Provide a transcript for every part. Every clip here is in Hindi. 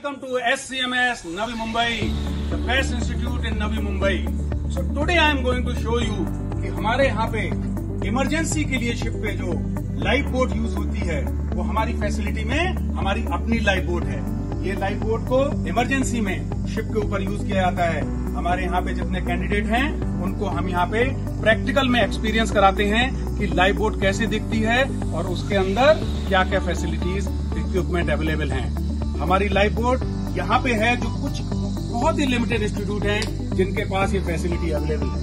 Welcome to SCMS Navi Mumbai, the best institute in Navi Mumbai. So today I am going to show you कि हमारे यहाँ पे इमरजेंसी के लिए शिप पे जो लाइफ बोट यूज होती है वो हमारी फैसिलिटी में हमारी अपनी लाइफ बोट है। ये लाइफ बोट को इमरजेंसी में शिप के ऊपर यूज किया जाता है। हमारे यहाँ पे जितने कैंडिडेट हैं उनको हम यहाँ पे प्रैक्टिकल में एक्सपीरियंस कराते हैं कि लाइफ बोट कैसे दिखती है और उसके अंदर क्या क्या फैसिलिटीज इक्विपमेंट अवेलेबल हैं। हमारी लाइफ बोट यहाँ पे है जो कुछ बहुत ही लिमिटेड इंस्टीट्यूट हैं जिनके पास ये फैसिलिटी अवेलेबल है।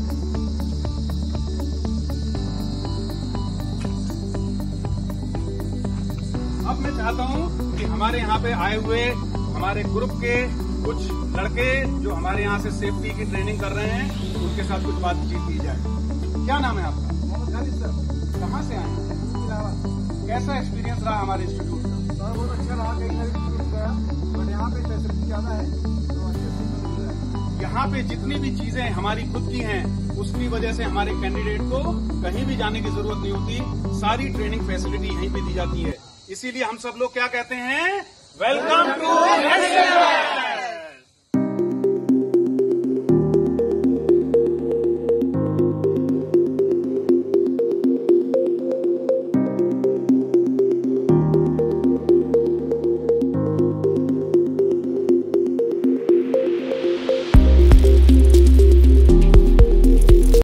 अब मैं चाहता हूँ कि हमारे यहाँ पे आए हुए हमारे ग्रुप के कुछ लड़के जो हमारे यहाँ से सेफ्टी की ट्रेनिंग कर रहे हैं उनके साथ कुछ बातचीत की जाए। क्या नाम है आपका? मोहम्मद खालिद सर। कहाँ से आए हैं? कैसा एक्सपीरियंस रहा हमारे इंस्टीट्यूट का? सर बहुत अच्छा रहा, कई सारी चीज गया बट यहाँ पे फैसिलिटी ज्यादा है तो अच्छे से मिल रहा है। यहाँ पे जितनी भी चीजें हमारी खुद की हैं उसकी वजह से हमारे कैंडिडेट को कहीं भी जाने की जरूरत नहीं होती। सारी ट्रेनिंग फैसिलिटी यहीं पे दी जाती है। इसीलिए हम सब लोग क्या कहते हैं? Welcome to